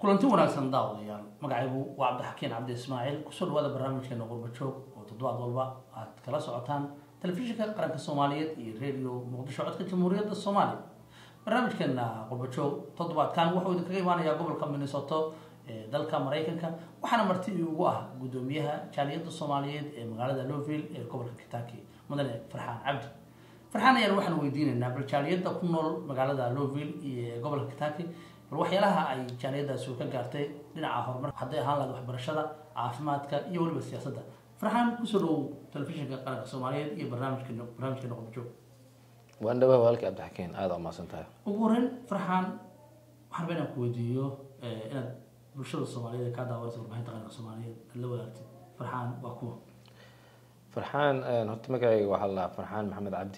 kulanti wanaagsan daawadayaal magacaygu waa Cabdixakiin Cabdi Ismaaciil kusoo dhawaada barnaamijkeena Qurbo Joog oo toddobaad walba aad kala socotaan telefishinka qaranka Soomaaliyeed iyo radio Muqdisho codka Jamhuuriyadda Soomaaliya. barnaamijkeena Qurbo Joog toddobaadkan wuxuu idinkaga imaanayaa gobolka Minnesota ee dalka Mareykanka waxaana marti ugu ah gudoomiyaha jaaliyadda Soomaaliyeed ee magaalada Louisville ee gobolka Kentucky mudane Farxaan Cabdi. Farxaan ayaan waxaan weydiinaynaa bal jaaliyadda ku nool magaalada Louisville ee gobolka Kentucky waxyaalaha ay jaaliyadaasi ka gaartay dhinaca horumar haday ahaan lahayd waxbarashada caafimaadka iyo waliba siyaasadda. Farxaan kusoo dhaw telefishinka qaranka Soomaaliyeed iyo barnaamijkeena Qurbo Joog. waan dhawahay walaalkii Cabdixakiin aad u mahadsantahay. ugu horeyn Farxaan waxaan beenan ku weydiiyo inaad bulshada Soomaaliyeed ka daawato warbaahinta qaranka Soomaaliyeed la wadaagtay. Farxaan waa kuwa Farxaan horta magacayga waxaa la Farxaan Maxamed Cabdi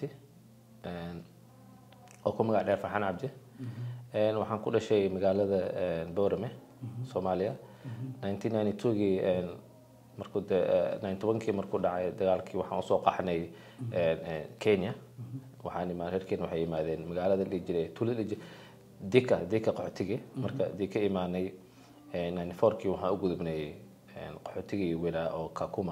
oo ku magac dheer Farxaan Cabdi. waxaan ku dhashay magaalada Boorame Soomaaliya 1992 markuu 91kii markuu dhacay dagaalkii waxaan soo qaxnay Kenya waxaan reerkeen waxay yimaadeen magaalada la jiray tuulada Dika qaxootiga marka Dika imaanay 94kii waxaan u gudubnay qaxootigii weynaa oo Kakuma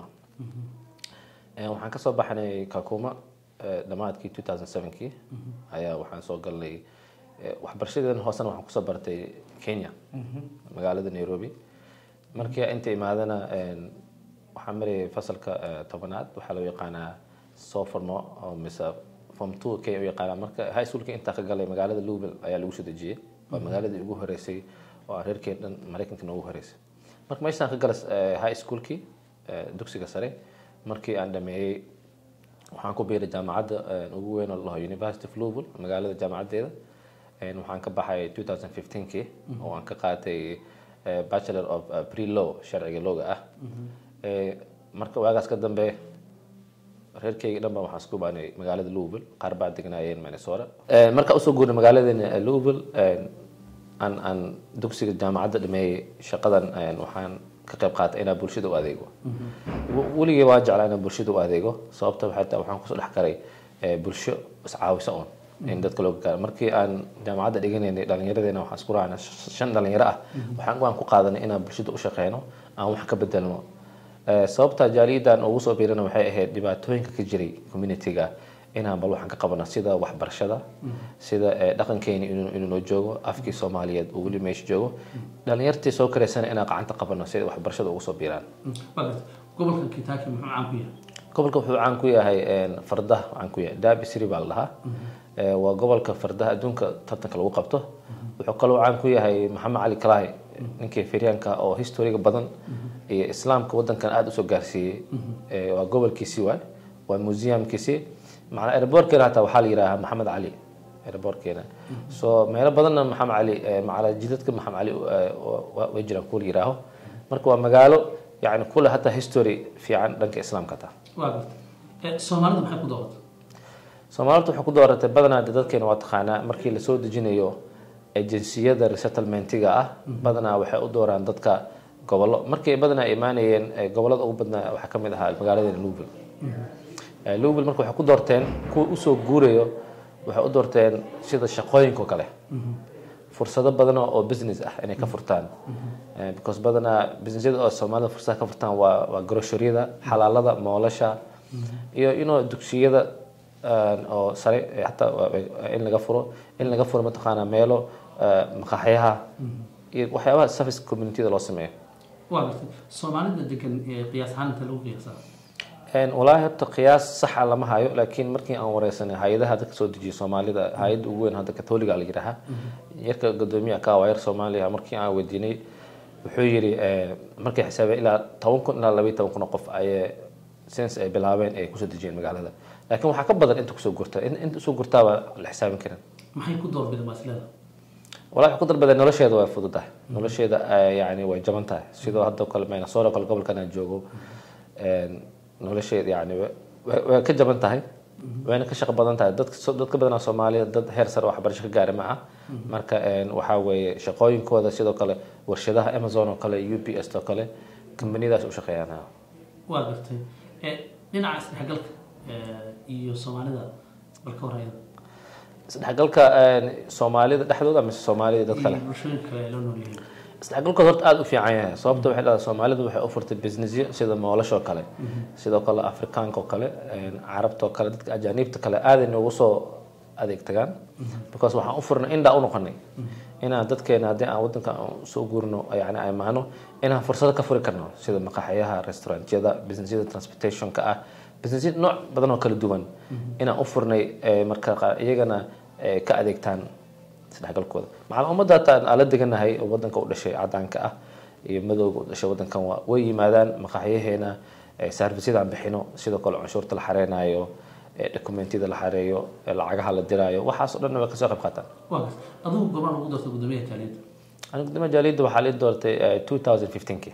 waxaan ka soo baxnay Kakuma dhamaadkii 2007kii ayaa waxaan soo galnay waxbarashadeena hoosana waxaan ku soo bartay Kenya magaalada Nairobi markii inta imaadana waxaan maray fasalka 10aad waxa loo yaqaanaa sophomore oo mise form 2 ka yaqaanaa marka high schoolka inta ka galay magaalada Louisville ayaa lagu soo dejiyay waa magaaladii ugu horeysay oo reerkeen dhan Mareykanka ugu horeysay marka meeshaan ka galay high schoolkii dugsiga sare markii aan dhameeyay waxaan ku biiray jaamacadda ugu weyn oo la University of Louisville magaalada jaamacadeeda waxaan ka baxay 2015kii oo aan ka qaatay Bachelor of Pre-Law sharciga looga ah marka waagaas ka dambe reerkayga dhanba waxaan isku baanay magaalada Louisville qaar baa degnaayeen Minnesota marka u soo guurnay magaalada Louisville aan dugsiga jaamacadda dhameeyay shaqadan waxaan ka qayb qaatay inaan bulshada u adeego waligii waa jeclaa inaan bulshada u adeego sababta waxaan ku soo dhex galay bulsho iscaawisa oo in dadka loo gaaro markii aan jaamacadda dhiganaynay dhalinyaradena waxaan isku raacnay 5 dhalinyaro ah waxaan ku qaadanay inaan bulshada u shaqeyno aan wax ka bedelno sababta jaaliyadan ugu soo biirana waxay ahayd dhibaatooyinka ka jiray community-ga inaan bal waxaan ka qabana sida waxbarashada sida dhaqankeena inuu noo joogo afkii Soomaaliyeed oo wali meesha joogo dhalinyartii soo kareysana inaan gacanta qabano sida waxbarashada ugu soo biiraan gobolka Kentucky muxuu caan ku yahay gobolka wuxuu caan ku yahay fardaha caan ku yahay Derby City baa lahaa waa gobolka fardaha adduunka tartanka lagu qabto wuxuu kaloo caan ku yahay Maxamed Cali Kalaahi ninkii Firyaanka oo historiga badan iyo islaamka wadankan aad u soo gaarsiiyay waa gobolkiisii waa museumkiisii macna airportkeena hata waxa la yiraahdaa Maxamed Cali airportkeena soo meelo badanna Maxamed Cali macna jidadka Maxamed Cali way jiraan ku yiraaho marka waa magaalo يعني كل حتى هيستوري في عن دنك إسلام كتا. واقف. سومالد محل كدورت. سومالد محل كدورت بدنا دتك كانوا واتخانا مركي لسود جينيو الجنسية در settlement-iga بدنا وحي أدور عن دتك قبل مركي بدنا إيمانيين قبلات أو بدنا وحكمل هال مقالة لوفل. لوفل مركي وحي كدورتين كو أسو جوريو وحي أدورتين شيء الشقاين كوكله. فرصة بدنا أو business يعني كفرتان. because بدنا business أو سومالد فرصة كفرتان وغروشري ده حلال ده مولشة دكتورية ده أو سري حتى إن لقفره متخانة ميلو مقاحيها وحياة سافيس كوميونيتي ده لازمه. واقف سومالد ده كان قياس عن تلو قياسه. والله هذا قياس صح على ما هايو لكن مركي أنا ورئيسنا هيدا هذا كسود جي سومالي ده هيد وين هذا كاثوليك على جرها يركب قدومي كاوير سومالي مركي أنا وديني وحيري مركي حسابه إلى توقن إلى لبي توقن قف أي سنس أي بلعبين أي كسود جي المجال هذا لكن وحكب بدل أنت كسود قرطة أنت سود قرطة الحساب كده ما حيكون دور بالمسألة والله يقدر بدل نلاش هذا ويفوت ده نلاش هذا يعني وجمنته سيدو هذا كل ما ينصور كل قبل كان يجوجو نلاش يعني وكجمنته وأنا كشق بدنته دت بدنا Soomaaliya dad heer sare wax barasho ka gaaray ma marka waxa weeye shaqooyinkooda sidoo kale warshadaha Amazon oo kale UPS oo kale kambaniyadaas u shaqeeyaan waa gartay dhinaca isdhexgalka iyo Soomaalida balka horayda isdhexgalka Soomaalida dhexdooda ama Soomaalida dad kale bulshooyinka kale loo noolyahay isdhexgalkooda horta aada u fiican yahay sababta waxay dhahdaa Soomaalidu waxay u furtay businessyo sida moolasho kale sidoo kale Afrikaanka oo kale Carabta oo kale dadka ajaanibta kale aad ay noogu soo adeegtagaan because waxaan u furnay indha u noqonay inaan dadkeena hadii aan wadanka soo guurno yani ay maahno inaan fursado ka furi karno sida maqaaxiyaha restaurantyada businessyada transportation-ka ah businessyo nooc badan oo kala duwan inaan u furnay marka iyagana ka adeegtaan isdhexgalkooda macallin ummadda aan la deganahay oo wadanka u dhashay cadaanka ah iyo madowga u dhashay wadankan way yimaadaan maqaaxiyaheena service-yada aan bixino sidoo kale canshuurta la xareenayo documentida la xareeyo lacagaha la diraayo waxaas oo dhan way ka soo qayb qaataan adigu goban ugu doortay gudoomiyaha jaaliyadda anigu gudoomiyaha jaaliyadda waxaa la doortay 2015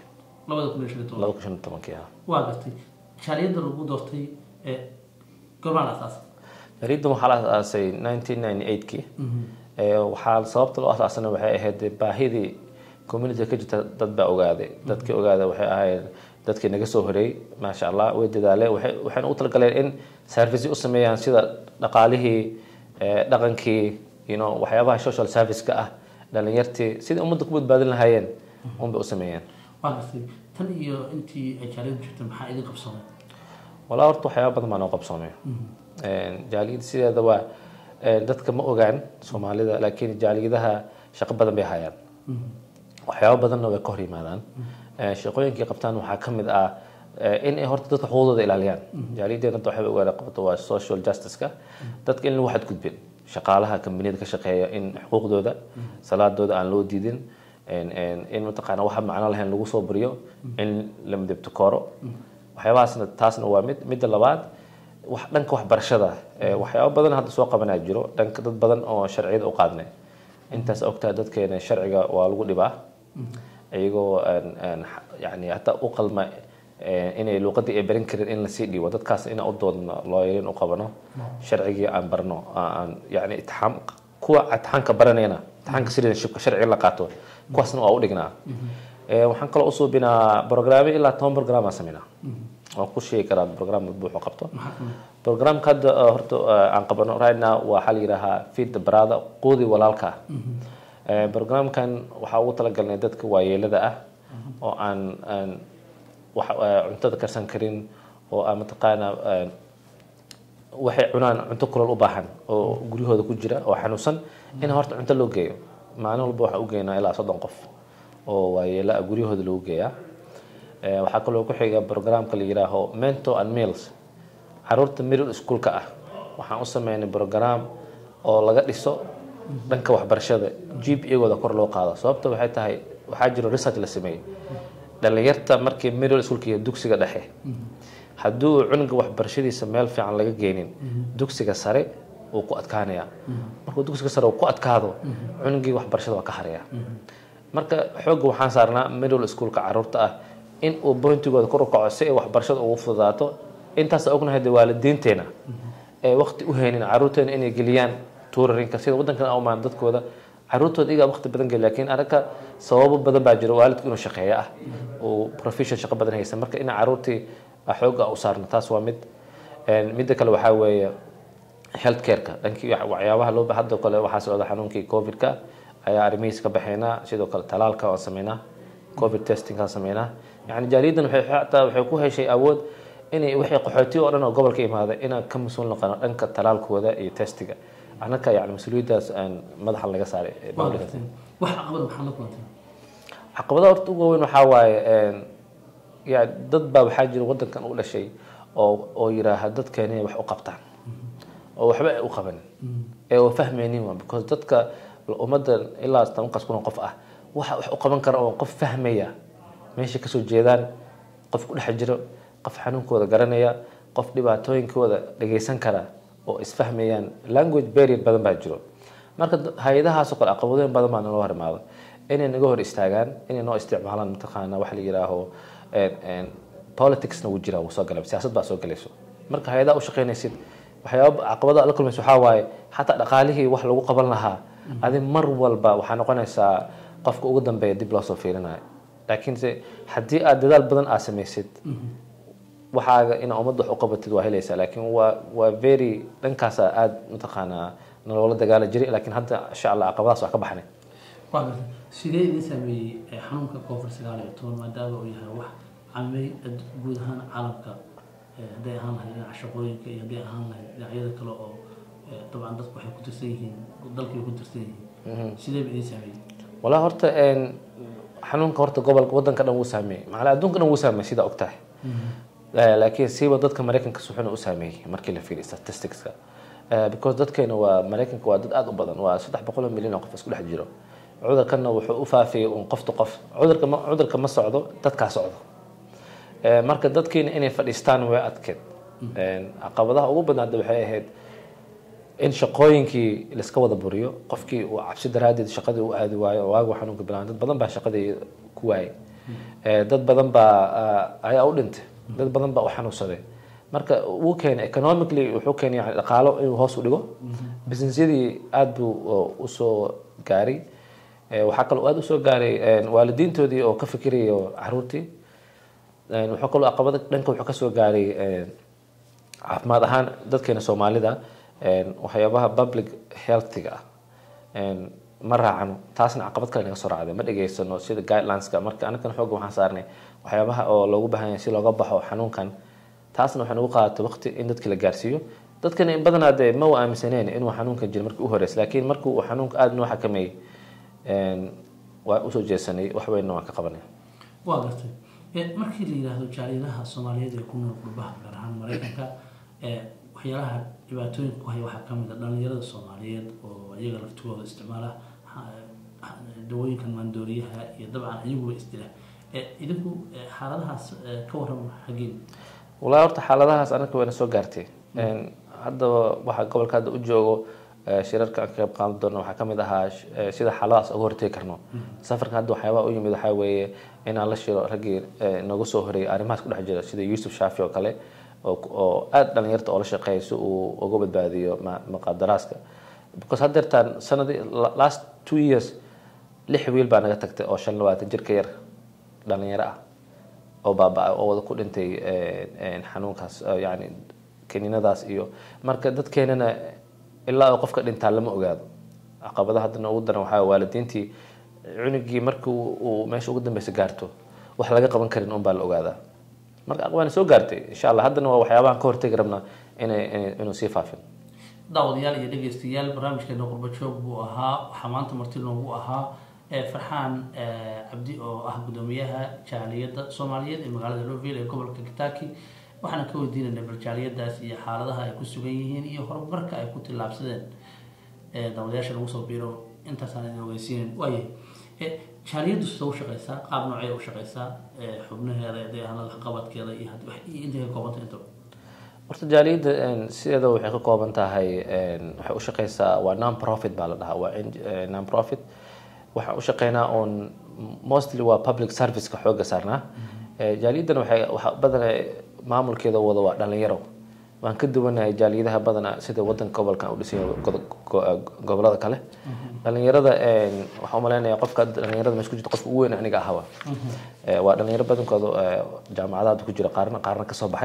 2015 waa gartay jaaliyadda lagu doortay goban asaas jaaliyadda waxaa la asaasay 1998 waxaa sababta loo asaasana waxay ahayd baahidii community ka jirta dad baa ogaaday dadkii ogaaday waxay ahayd dadkii naga soo horeeyay maasha Allah way dadaaleen waxaan u talagaleen in service u sameeyaan sida dhaqaalihii dhaqankii waxyaabaha social service ka ah dhalinyartii sida ummadda ku badbaadin lahaayeen bay u sameeyaan waagtay tan iyo intii ay jaaliyaddu jirtay maxaa idin qabsoomay walaa horta waxyaabo badan baa noo qabsoomay jaaliyadda sideeda waa dadka ma ogaan Soomaalida laakiin jaaliyadaha shaqo badan bay hayaan waxyaabo badanna way ka hor yimaadaan shaqooyinkii qabtaan waxaa ka mid ah in ay horta dadka xuquuqdooda ilaaliyaan jaaliyaddeena waxay uga qabto waa social justice-ka dadka in lagu xadgudbin shaqaalaha kambaniyada ka shaqeeya in xuquuqdooda salaadooda aan loo diidin in mataqaana waxa macno lahayn lagu soo buriyo in la midabto kooro waxyaabahaasna taasna waa midda labaad dhanka waxbarashada waxyaabo badan hadda soo qabanaa jiro dhanka dad badan oo sharciyada u qaadnay intaas ogtaa dadkeena sharciga waa lagu dhibaa iyagoo yani hataa u qalma inay luqadii ay barin karin in la sii dhiibo dadkaas in u doodno looyeen u qabano sharcigii aan barno aan yani itixaam kuwa itixaanka baranayna itixaanka citizenshipka sharciga la qaato kuwaasna waa u dhignaa waxaan kaloo u suubinaa programme ilaa 10 program aan sameynaa waan ku sheegi karaa program walba wuxuu qabto programka hadda horta aan qabano right now waxaa la yidhaahaa feed the brother quudi walaalka programkan waxaa ugu talagalnay dadka waayeelada ah oo aan cuntada karsan karin oo aan mataqaana waxay cunaan cunto kulal u baahan oo guryahooda ku jira oo xanuunsan in horta cunto loo geeyo maalin walba waxaa u geynaa ilaa 30 qof oo waayeela guryahooda lagu geeyaa waxaa kaloo ku xiga programka la yiraaho mentor and meals caruurta middle school-ka ah waxaan u sameynay program oo laga dhiso dhanka waxbarashada GPA-gooda kor loo qaado sababta waxay tahay waxaa jiro research la sameeyay dhalinyarta markii middle school-ka iyo dugsiga dhexe hadduu cunuga waxbarashadiisa meel fiican laga geenin dugsiga sare uu ku adkaanaya markuu dugsiga sare uu ku adkaado cunugii waxbarashada waa ka haraya marka xoogga waxaan saarnaa middle school-ka caruurta ah in uu pointigooda kor u kaco si ay waxbarashada ugu fududaato intaas ognahay waalidiinteena ee waqti u haynin caruurteena inay geliyaan tuurarinka sida wadankan awmaan dadkooda caruurtooda iga waqti badan geliya laakiin aragga sababo badan baa jira waalidku inuu shaqeeyo ah oo professional shaqo badan haysan marka in caruurtii xoogga u saarno taas waa midda kale waxaa weeye health care-ka dhankii waxyaabaha loo hadda kale waxaa socda xanuunkii covid-ka ayaa arrimihiis ka baxeynaa sidoo kale talaalka waan sameynaa covid testing aan sameynaa yani jaaliyaddan waxay ku heshay awood inay waxay qaxooti oo dhan oo gobolka imaaday inaan ka mas'uul noqono dhanka talaalkooda iyo testiga anaka yani mas'uuliyadaas aan madaxa laga saaray wax caqabad maxaa la kulantay caqabada horta ugu weyn waxaa waaye ya dad baa waxaa jira wadankan u dhashay oo yiraaha dadkeena wax u qabtaan oo waxba ay u qaban oo fahmaynin because dadka ummadda ilaa 10 kun qof ah waxa wax u qaban kara oo qof fahmaya meesha ka soo jeedaan qof ku dhex jiro qof xanuunkooda garanaya qof dhibaatooyinkooda dhageysan kara oo isfahmayaan language barrier badan baa jiro marka hay'adahaas oo kale caqabadooyin badan baa noo hormaado inay naga hor istaagaan inay noo isticmaalaan mataqaana wax la yiraaho politics-na wuu jiraa wuu soo galay siyaasad baa soo galayso marka hay'adaha u shaqeynaysid waxyaabo caqabadaha la kulmayso waxaa waaye xataa dhaqaalihii wax lagu qaban lahaa adi mar walba waxaa noqonaysaa qofka ugu dambeeya dib loo soo fiirinayo laakiinse haddii aad dadaal badan aad samaysid waxaaga inaad ummadda wax u qabatid waa helaysaa laakiin waa very dhankaasa aada mataqaanaa nolola dagaala jiray laakiin hadda insha allah caqabadahaas waa ka baxnay waa gartay sidee idin saameeyey xanuunka COVID-19 maadaama uu yahay wax camay guud ahaan caalamka hadday ahaan lahayd dhinaca shaqooyinka iyo hadday ahaan lahayd dhinacyada kale oo dabcan dadku waxay ku tirsan yihiin dalkay ku tirsan yihiin sidee idin saameeyey walaa horta xanuunka horta gobolka wadanka dhan wuu saameeyey macala adduunka dhan wuu saameeyey sida ogtahay laakiin siiba dadka maraykanka suxuna u saameeyey markii la fiiriyo statisticska because dadkeena waa maraykanka waa dad aad u badan waa 300 milyan oo qof isku dhex jiro cudurkana wuxuu u faafiyay qof to qof cudurka ma socdo dadka socdo marka dadkeena inay fadhiistaan way adkeed caqabadaha ugu badan waxay ahayd in shaqooyinkii la iska wada buriyo qofkii uu cabsi daraadeed shaqadii u aadi waayo waagu xanuunka bilaan dad badan baa shaqadii ku waayay dad badan baa ayaa u dhintay dad badan baa u xanuunsaday marka uu keenay economically wuxuu keenay yani dhaqaalo inuu hoos u dhigo businessyadii aad buu u soo gaaray waxaa kaloo aad u soo gaaray waalidiintoodii oo ka fikirayo caruurtii wuxuu kaloo caqabada dhanka wuxuu ka soo gaaray caafimaad ahaan dadkeena Soomaalida waxyaabaha public health-ga ma raacano taasna caqabad kale naga soo raacday ma dhageysano sida guidelines-ka marka anakan xoog waxaan saarnay waxyaabaha oo loogu baahan yahay si looga baxo xanuunkan taasna waxaan ugu qaadatay waqti in dadka la gaarsiiyo dadkana in badan aad ma aaminsaneen inuu xanuunkan jiro markii u horeysay laakiin markii uu xanuunka aad noo xakameeyay waa u soo jeesanay wax weyn waan ka qabanay waa gartay markii la yiraahdo jaaliyadaha Soomaaliyeed ee ku nool qurbaha gaar ahaan Mareykanka waxyaalaha dhibaatooyinka ku haya waxaa ka mid ah dhalinyarada Soomaaliyeed oo iyaga laftooda isticmaala dawooyinkan maandooriyaha iyo dabcan iyagu isdila idinku xaaladahaas ka waran xagin walaa horta xaaladahaas anaka wayna soo gaartay hadda waxa gobolka hadda u joogo shirarka ka qayb qaadan doona waxa kamid ahaa sida xaaladaas uga hortagi karno safarka hadda waxyaaba u yimid waxa weeye in aan la shiro ragii nagu soo horeeyay arrimahaas ku dhex jira sida Yusuf Shaafi oo kale oo aad dhalinyarta oo la shaqeeyo si uu uga badbaadiyo maqadaraaska because haddeertaan sanadii last 2 years 6 wiil baa naga tagtay oo 25 jir ka yar dhalinyaro ah oo baabaa oo wada ku dhintay xanuunkaas yani kaniinadaas iyo marka dadkeenana ilaa qofka dhintaa lama ogaado caqabadaha hadda ugu daran waxa waalidiintii cunugii markuu uu meesha ugu dambeysay gaarto wax laga qaban karin baa la ogaadaa marka aqwaan soo gaartay insha Allah haddana waa waxyaabahan ka hortagi rabna inuu sii faafin daawadayaal iyo dhageystayaal barnaamijkeena qurba joog buu ahaa waxa maanta marti noogu ahaa Farxaan Cabdi oo ah gudoomiyaha jaaliyada Soomaaliyeed ee magaalada Louisville ee gobolka Kentucky waxaan ka weydiinay barjaaliyadaas iyo xaaladaha ay ku sugan yihiin iyo horumarka ay ku tilaabsadeen daawadayaasha lagu soo biiro intaas aan ogeysiin waaye jaaliyadu soo shaqeysaa qaab noocee u shaqeysaa xubnaheeda ee hanada qabadkeeda iyo inta ka koobanta inta horta jaaliyada sideeda waxay ka kooban tahay waxay u shaqeysaa waa non profit baa la dhahaa waa non profit waxa u shaqeynaa on mostly waa public service ka xooga saarnaa jaaliyadana waxa badan maamulkeeda wada waa dhalinyaro waan ka duwanahay jaaliyadaha badan sida wadanka gobolka u dhisay gobolada kale dhalinyarada waxa u maleynayaa qofka dhalinyarada meesha ku jirta qofka ugu weyn aniga ahaba waa dhalinyaro badankooda jaamacadaha ku jira qaarna ka soo baxay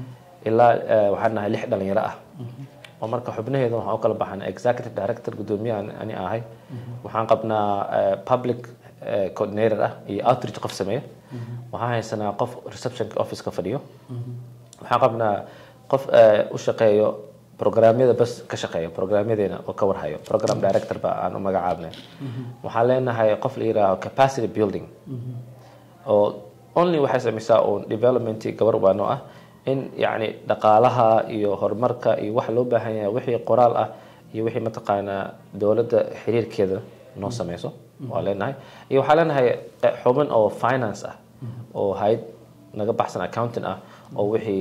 ilaa waxaan nahay 6 dhalinyaro ah oo marka xubnaheeda waxa u kala baxan executive director gudoomiyaha ani ahay waxaan qabnaa public coordinator ah iyo outreach qof sameeyo waxaan haysanaa qof reception office ka fadhiyo waxaan qabnaa qof u shaqeeyo programyada bas ka shaqeeyo programyadeena oo ka warhayo program director ba aan u magacaabnay waxaan leenahay qof la yiraahdo capacity building oo only waxay samaysaa oo development gabar baano ah in yani dhaqaalaha iyo horumarka iyo wax loo baahan yahay wixii qoraal ah iyo wixii mataqaana dawladda xiriirkeeda noo sameeyso waa leenahay iyo waxa leenahay xubin oo finance ah oo hay'ad naga baxsan accounting ah oo wixii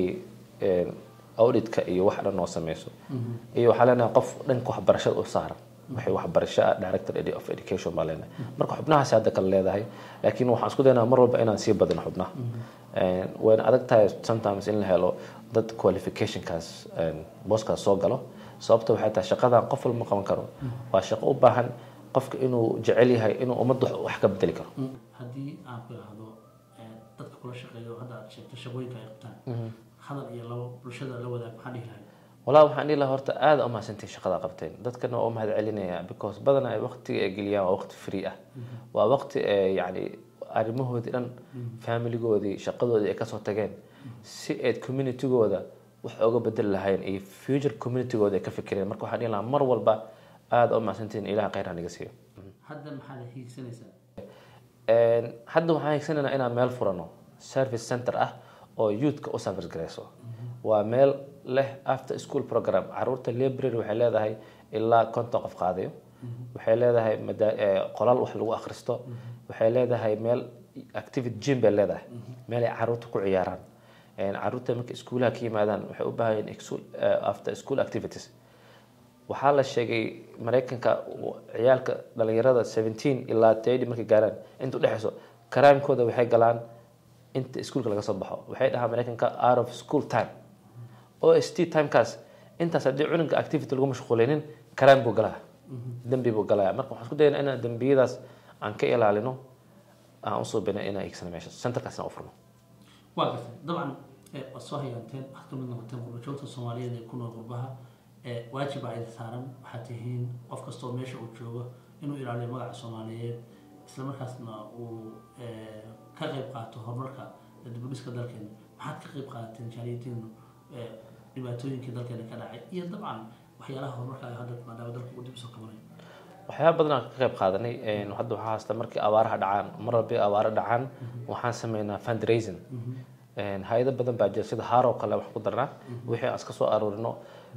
auditka iyo wax dhan noo sameeyso iyo waxa leenahay qof dhanka waxbarashada u saaran waxay waxbarasho director of education baa leenahay marka xubnahaas hadda kala leedahay laakiin waxaan isku daynaa mar walba inaan sii badino xubnaha waan adag tahay sometimes in la helo dad qualificationkaas booskaas soo galo sababta waxay tahay shaqadan qof walba qaban karo waa shaqo u baahan qofka inuu jecel yahay inuu ummadda wax ka bedeli karo haddii aan ku yiraahdo dadka kula shaqeeyo hadda aad sheegto shaqooyinka ay qabtaan hadal iyo labo bulshada la wadaag maxaa dhihi lahayd والله waxaan ilaa horta aad u mahadsantii shaqada qabteen dadkana oo mahad celinaya because badana ay waqtiga ay geliyaan waa waqti free ah waa waqti yani arrimahoodii dhan familigoodii shaqadoodii ay ka soo tageen si ay communitygooda wax uga bedel lahayn iyo future communitygooda ay ka fikireen marka waxaan ilaa mar walba aad u mahadsantiin ilaaha khayr haniga siiyo hadda maxaad hiigsanaysaa hadda waxaan hiigsanaynaa inaan meel furano service center ah oo youth-ka u service gareyso waa meel leh after school program caruurta library waxay leedahay ilaa 50 qof qaadayo waxay leedahay qolal wax lagu akhristo waxay leedahay meel activity gym bay leedahay meel ay caruurta ku ciyaaraan caruurta marka iskuulaha ka yimaadaan waxay u baahan yihiin after school activities waxaa la sheegay Mareykanka ciyaalka dhalinyarada 17 ilaa 30 markay gaaraan inta u dhaxayso crime-kooda waxay galaan inta iskuulka laga soo baxo waxay dhahaa Mareykanka out of school time OST time kaas intaas haddii cunuga activity lagu mashquulinin crime buu galaa dambi buu galaa marka waxaan isku daynaa inaan dambiyadaas aan ka ilaalino aan usoo bina inaan iigsano meesha centerkaasna u furno waa gartay dabcan soo hayaanteen waxaad kamid noqoteen qurbajoogta Soomaaliyeed ee ku nool qurbaha waajib ay saaran waxaad tihiin qof kastoo meesha uu joogo inuu ilaaliyo magaca Soomaaliyeed isla markaasna uu ka qayb qaato horumarka dib u dhiska dalkeena maxaad ka qayb qaadateen jaaliyadiin dhibaatooyinkii dalkeena ka dhacay iyo dabcan waxyaalaha horumarka ay hadda maadaama dalku uu dib u soo kabanay waxyaabo badan aan ka qayb qaadanay hadda waxaa haysta markii abaaraha dhacaan mar walba abaaro dhacaan waxaan sameynaa fundraising hay'ado badan baa jira sida Haro kale wax ku darnaa wixii aan iska soo aruurino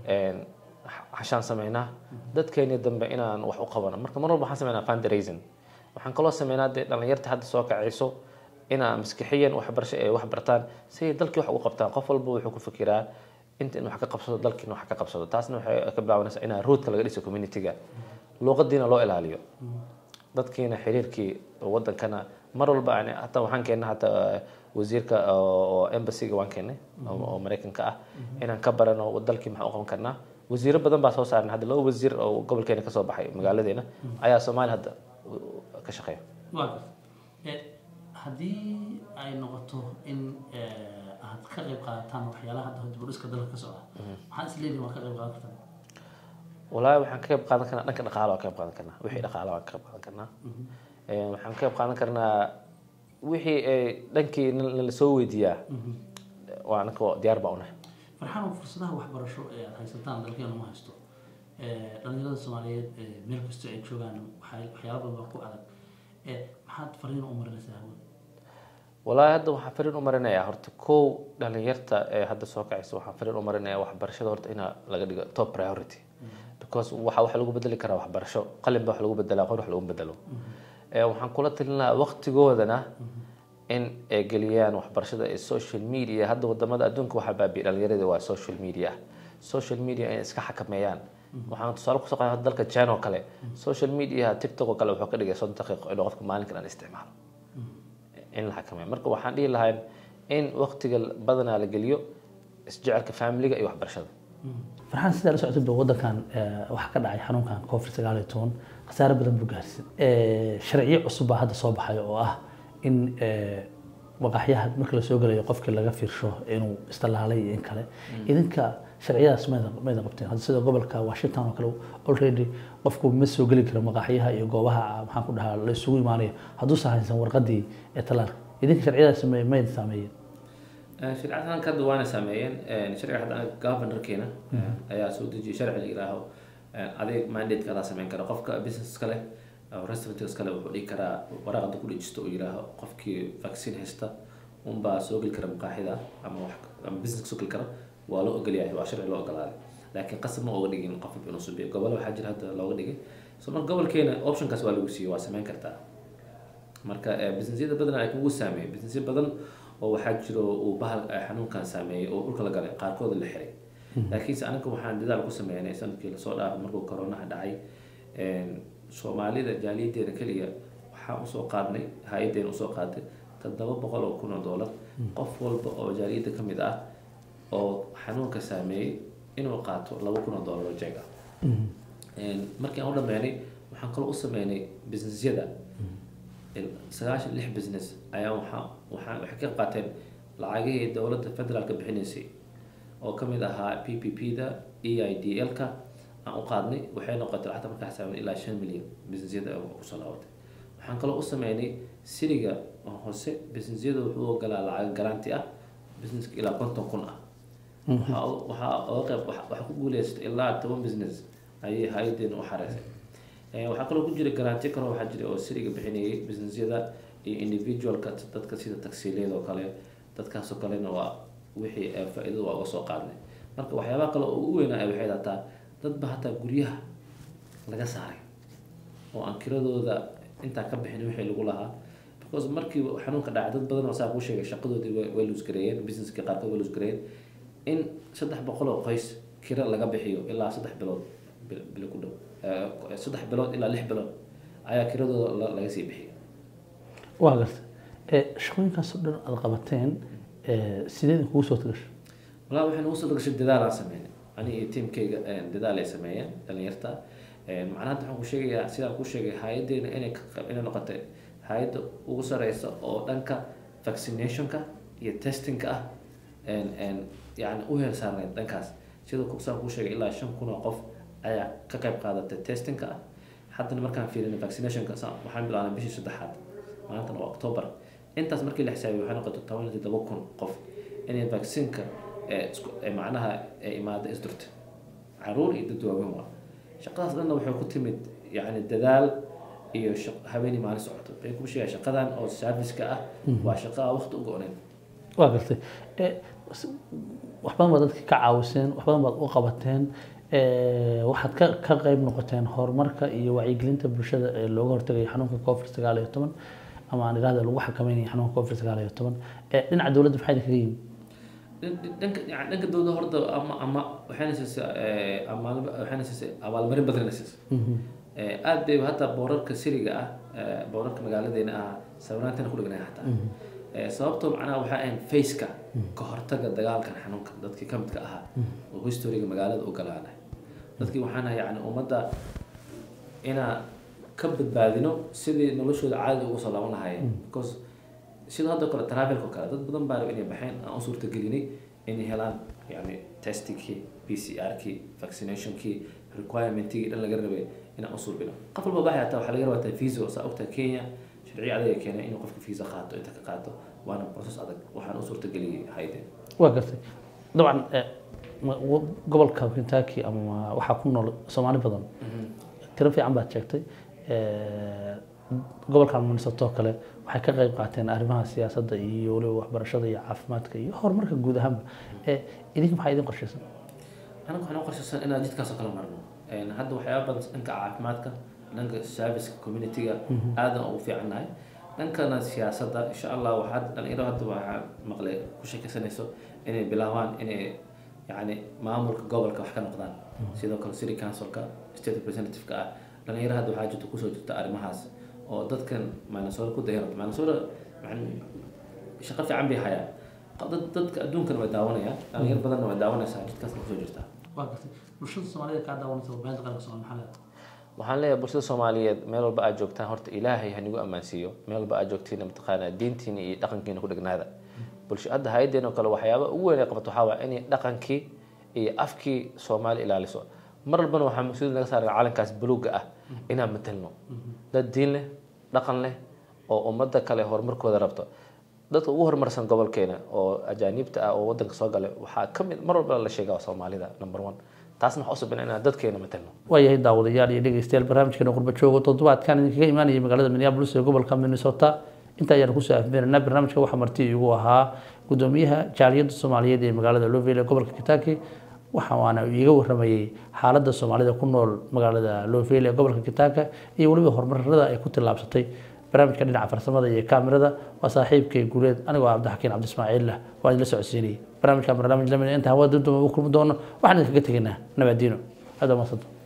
xashaan sameynaa dadkeena dambe inaan wax u qabano marka mar walba waxaan sameynaa fundraising waxaan kaloo sameynaa dhalinyarta hadda soo kacayso inaa maskaxiyan waxbarasho ay wax bartaan si dalkii wax ugu qabtaan qof walba wuxuu ku fikiraa inta in wax ka qabsado dalkiina wax ka qabsado taasna waxay ka bilaabanaysaa inaa root laga dhiso community-ga luqadiina loo ilaaliyo dadkiina xiriirkii wadankana mar walba yani hataa waxaan keenay hataa wasiirka oo embassy-ga waan keenay oo Mareykanka ah inaan ka barano dalkii maxaa u qaban karnaa wasiiro badan baa soo saarnay hadda laba wasiir oo gobolkeena ka soo baxay magaaladeena ayaa Soomaali hadda ka shaqeeya haddii ay noqoto in aad ka qayb qaadataan waxyaalaha hadda dib u dhiska dalka ka socda maxaad isleeyihiin waa ka qayb qaadan kartaa والله waxaan ka qayb qaadan karnaa dhanka dhaqaalaha ka qayb qaadan karnaa wixii dhaqaalaha ka qayb qaadan karnaa waxaan ka qayb qaadan karnaa wixii dhankii la soo weydiiyaa waa anaka diyaar baa u nahay farxaan fursadaha waxbarasho ee aad haysataan dalkeena ma haysto dhalinyarada Soomaaliyeed meel kasta ay joogaan waxyaalo badan ku adag maxaad fariin u marinaysaa والله هذا waxaan fariin u marinayaa horta koow dhalinyarta hadda soo kacaysa waxaan fariin u marinayaa waxbarashada horta in laga dhigo top priority because waxa lagu bedeli karaa waxbarasho qalin baa wax lagu bedelaa qor wax lagu bedelo waxaan kula talinayaa waqtigoodana in ay geliyaan waxbarashada ee social media hadda wadamada adduunka waxa baabi'ay dhalinyarada waa social media ay iska xakameeyaan waxaan tusaale ku soo qaaday dalka China oo kale social media TikTok oo kale wuxuu ka dhigay 3 daqiiqo in qofka maalinkan aan isticmaalo in la xakameeyo marka waxaan dhihi lahayn in waqtiga badanaa la geliyo isjecelka family-ga iyo waxbarashada farxaan sida la socotay wadankan waxa ka dhacay xanuunkan COVID-19 khasaare badan buu gaarsiin sharciyo cusub baa hadda soo baxay oo ah in waqaaxyaha marka la soo galayo qofkii laga fiirsho inuu istalaalay in kale idinka sharciyadaas ma qabteen hadda sida gobolka Washington oo kale already qofku ma soo gali karo waqaaxyaha iyo goobaha maxaan ku dhahaa la isugu imaanayo hadduu sahaysan warqadii ee talaalka idinka sharciyadaas ma sameeyeen sharciyadan ka duwan sameeyeen sharciga governorkeena ayaa soo dejiyay sharci ilaaho adeeg mandate kala sameyn kara qofka business kale oo restaurant kale wuxuu dhigi karaa warqad ku dhijisto oo ilaaho qofkii vaccine haysta baa soo gali kara maqaaxida ama business soo gali kara waa loo ogolyahay waa sharci loo ogolaaday laakiin qasab ma uga dhigin qof inuu subiyo gobol waxa jira hadda looga dhigay soo marka gobolkeena optionkaas waa lagu siiyay waa sameyn kartaa marka businessyada badan ay kugu saameeyay businessyo badan oo waxa jiro uu bahal xanuunkan saameeyay oo dhulka la galay qaarkood la xiray laakiin anaga waxaan dadaal ku sameeynay sanadkii la soo dhaafay markuu corona dhacay Soomaalida jaaliyadeena kaliya waxa u soo qaadnay hay'adeen u soo qaaday $700,000 qof walba oo jaaliyada kamid ah oo xanuunka saameeyay inuu qaato $2,000 jeeg ah markii aan u dhameynay waxaan kale u sameynay businessyada 96 business ayaa waxay ka qaateen lacagihii dawladda federaalka bixinaysay oo kamid ahaa PPP-da EIDL-ka aan u qaadnay waxay noqotay lacagta markaa xisaabin ilaa 5 milyan businessyada kusoo laabatay. waxaan kaloo u sameynay siriga hoose businessyada wuxuu ogolaa lacag garanti ah businesska ilaa 50,000 ah. waxaa ku guuleystay ilaa 10 business ayay hay'adeen u xareysay. waxaa kaloo ku jira garanti kale waxaa jira oo siriga bixinayay businessyada iyo individualka dadka sida taksiileed oo kale dadkaas oo kalena waa wixii faa'iido waa uga soo qaadnay. marka waxyaabaha kale oo ugu weyn ay waxay dhaataa dadba hataa guryaha laga saaray oo aan kiradooda intaa ka bixin wixii lagu lahaa because markii xanuunka dhacay dad badan oo saa ku sheegay shaqadoodii way lose gareeyeen businesska qaarkood way lose gareeyeen in 300 oo qoys kira laga bixiyo ilaa 3 bilood bil ku dhow 3 bilood ilaa 6 bilood ayaa kiradooda laga sii bixiyay. waa gartay shaqooyinkaas oo dhan aad qabateen sideed kugu soo tagashay? والله waxaan ugu soo tagashay dadaal aan sameeyay ani iyo teamkayga dadaal ay sameeyeen dhalinyarta. macnaha waxaan ku sheegayaa sidaan ku sheegay hay'adeena inay noqotay hay'ad ugu sareysa oo dhanka vaccinationka iyo testingka ah yani u heer saarnay dhankaas sidoo kusaan ku sheegay ilaa 5,000 oo qof ayaa ka qayb qaadatay testingka ah. haddana markaan fiirinay vaccinationka waxaan bilaabnay bishii 3aad maanta waa October. intaas markii la xisaabiyo waxay noqotay 17,000 qof inay vaccineka macnaha imaada isdurta caruur iyo dad waaweyn waa. shaqadaas dhanna waxay ku timid yani dadaal iyo habeenii maalin socoto bay ku sheegay shaqadan oo service-ka ah waa shaqo waqti u go'neen. waa gartay wax badan baad dadka ka caawiseen wax badan baad u qabateen waxaad ka qayb noqoteen horumarka iyo wacyigelinta bulshada ee looga hortagayo xanuunka COVID-19 ama aan ilaahda lagu xakameynayo xanuunka COVID-19 dhinaca dowladda maxay kaga yimid? dhanka dowladda horta ama waxayna siisay abaalmarin badan siisay. aad bay hataa boorarka siriga ah boorarka magaaladeena ah sawiraantana ku dhagnay hataa sababtoo macnaha waxaa ahayn faceka ka hortaga dagaalkan xanuunka dadkii ka midka ahaa oo historiga magaalada u galaanay dadkii waxaana yani ummadda inaa ka badbaadino sidii noloshooda caadi ugu soo laaban lahaayeen because sidoo hadda kale travelka kale dad badan baa inay baxeen aan u suurtagelinay inay helaan yani testingkii PCR-kii vaccinationkii requirementkii dhan laga rabay inaan u surbino. qof walba baxay hataa waxaa laga rabaa visa saa ogtaa Kenya sharci adag keenay inuu qofka visa qaato inta ka qaato waana process adag waxaan u suurtageliyay hay'adeen. waa gartay dabcan gobolka Kentucky ama waxaa ku nool Soomaali badan tiro fiican baad sheegtay gobolka Minnesota kale waxay ka qayb qaateen arrimaha siyaasadda iyo waliba waxbarashada iyo caafimaadka iyo horumarka guud ahaanba idinka maxay idin qorshaysan? anagu waxaan qorshaysan inaan jidkaas kala marno hadda waxyaabo badan dhanka caafimaadka dhanka service community-ga aadan ugu fiicannahay dhankana siyaasadda insha Allah waxaad dhalinyaro hadda waxaa maqlay ku sheekaysanayso inay bilaabaan inay yani maamulka gobolka wax ka noqdaan sidoo kale city councilka state representative-ka ah dhalinyaro hadda waxaa jirta kusoo jirta arrimahaas oo dadkan Minnesota ku dayro Minnesota shaqo fiican bay hayaan dadka adduunkan way daawanayaan dhalinyaro badan way daawanaysaa jidkaas kusoo jirta. waa gartay bulshada Soomaaliyeed ka daawanaysa warbaahinta qaranka Soomaaliyeed waxaan leeyahay bulshada Soomaaliyeed meel walba aad joogtaan horta Ilaahay ha nagu ammaansiiyo meel walba aad joogtiin mataqaana diintiina iyo dhaqankiina ku dhagnaada. bulshada hay'adeen oo kale waxyaabo ugu weyn ee qabato waxaa waa in dhaqankii iyo afkii Soomaali ilaaliso. mar walbana waxaa mas'uul naga saaran calankaas buluuga ah inaan matalno dad diin leh dhaqan leh oo ummadda kale horumarkooda rabto. dadka ugu horumarsan gobolkeena oo ajaanibta ah oo wadanka soo galay waxaa ka mid mar walba la sheegaa Soomaalida number 1 taasna waxa usoo inaan dadkeena matalno. waayahay daawadayaal iyo dhageystayaal barnaamijkeena qurba joogo toddobaadkan idinkaga imaanaya magaalada Minneapolis ee gobolka Minnesota inta ayaan ku soo afmeernaa barnaamijka waxa marti igu ahaa gudoomiyaha jaaliyadda Soomaaliyeed ee magaalada Louisville ee gobolka Kentucky waxaana iiga waramayay xaaladda Soomaalida ku nool magaalada Louisville ee gobolka Kentucky iyo waliba horumarada ay ku tilaabsatay. barnaamijka dhinaca farsamada iyo kaamirada waa saaxiibkay guuleed anigoo Cabdixakiin Cabdi Ismaaciil waa idin la socodsiinay barnaamijka barnaamij lamid inta hawada dib u kulmi doono waxaan idinkaga tegaynaa nabadiino. هذا ما صدق.